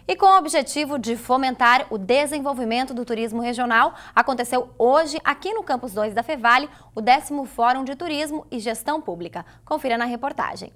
E com o objetivo de fomentar o desenvolvimento do turismo regional, aconteceu hoje, aqui no Campus 2 da Fevale, o 10º Fórum de Turismo e Gestão Pública. Confira na reportagem.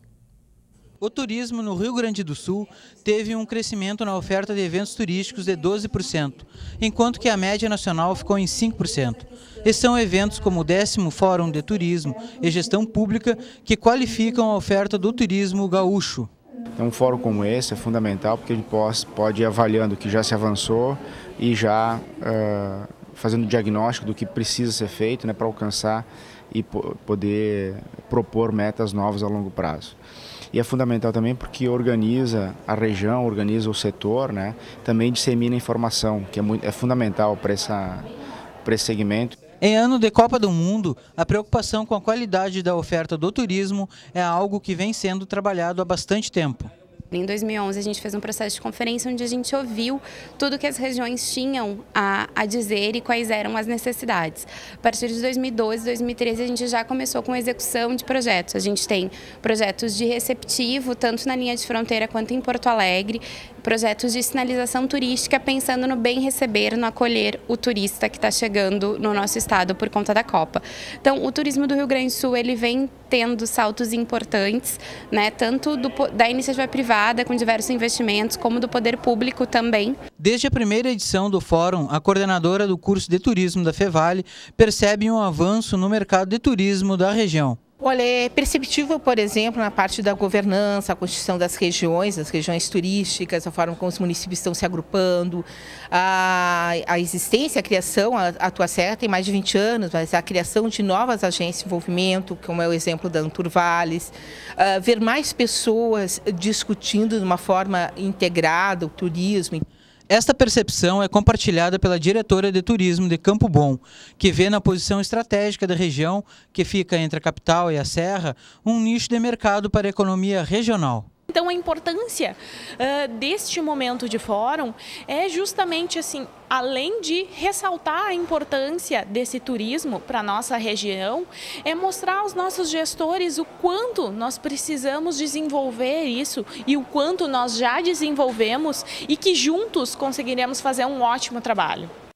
O turismo no Rio Grande do Sul teve um crescimento na oferta de eventos turísticos de 12%, enquanto que a média nacional ficou em 5%. Esses são eventos como o 10º Fórum de Turismo e Gestão Pública que qualificam a oferta do turismo gaúcho. Então, um fórum como esse é fundamental porque a gente pode ir avaliando o que já se avançou e já fazendo diagnóstico do que precisa ser feito, né, para alcançar e poder propor metas novas a longo prazo. E é fundamental também porque organiza a região, organiza o setor, né, também dissemina informação, que é fundamental para esse segmento. Em ano de Copa do Mundo, a preocupação com a qualidade da oferta do turismo é algo que vem sendo trabalhado há bastante tempo. Em 2011 a gente fez um processo de conferência onde a gente ouviu tudo que as regiões tinham a dizer e quais eram as necessidades. A partir de 2012, 2013 a gente já começou com execução de projetos. A gente tem projetos de receptivo, tanto na linha de fronteira quanto em Porto Alegre, projetos de sinalização turística pensando no bem receber, no acolher o turista que está chegando no nosso estado por conta da Copa. Então o turismo do Rio Grande do Sul ele vem tendo saltos importantes, né, tanto da iniciativa privada com diversos investimentos, como do poder público também. Desde a primeira edição do fórum, a coordenadora do curso de turismo da Fevale percebe um avanço no mercado de turismo da região. Olha, é perceptível, por exemplo, na parte da governança, a constituição das regiões turísticas, a forma como os municípios estão se agrupando, a existência, a criação, a Tuacera tem mais de 20 anos, mas a criação de novas agências de envolvimento, como é o exemplo da Anturvales, ver mais pessoas discutindo de uma forma integrada o turismo. Esta percepção é compartilhada pela diretora de turismo de Campo Bom, que vê na posição estratégica da região, que fica entre a capital e a serra, um nicho de mercado para a economia regional. Então a importância deste momento de fórum é justamente assim, além de ressaltar a importância desse turismo para a nossa região, é mostrar aos nossos gestores o quanto nós precisamos desenvolver isso e o quanto nós já desenvolvemos e que juntos conseguiremos fazer um ótimo trabalho.